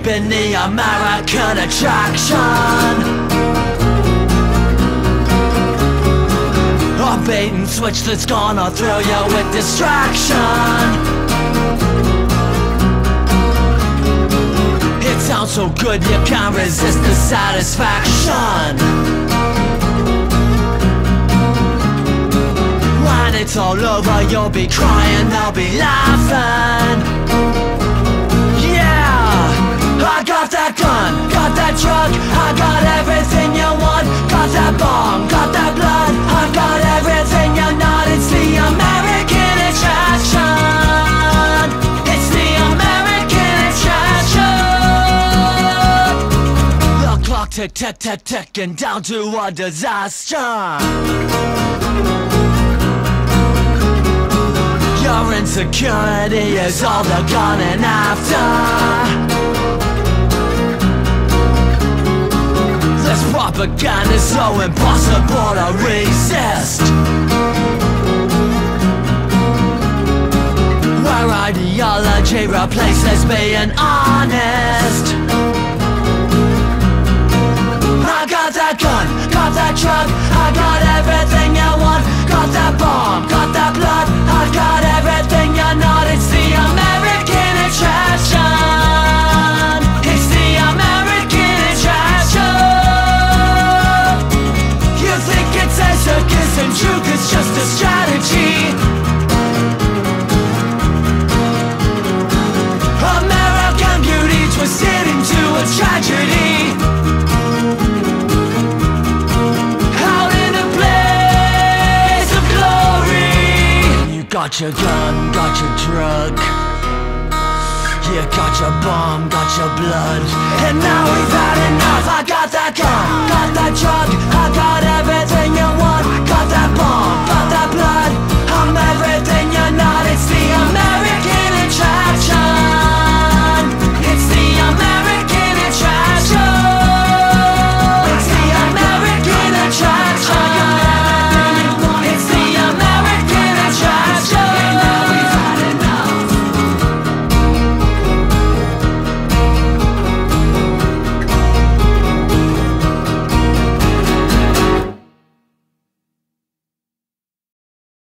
been the American attraction. A bait and switch that's gonna thrill you with distraction. It sounds so good you can't resist the satisfaction. When it's all over you'll be crying, they'll be laughing. Yeah, I got that gun, got that drug, I got everything you want. Got that bomb, got that blood, I've got everything you're not. It's the American attraction. It's the American attraction. The clock tick, tick, tick, ticking down to a disaster. Your insecurity is all they're gunning after. This propaganda's so impossible to resist. Where ideology replaces being honest. I got that gun, got that drug, I got everything you want. Got that bomb, got that blood, I've got everything you're not. It's the American attraction. It's the American attraction. You think it's a circus and truth is just a strategy. American beauty twisted into a tragedy. Got your gun, got your drug, you got your bomb, got your blood. And now we've had enough. I got that gun, got that drug, I got everything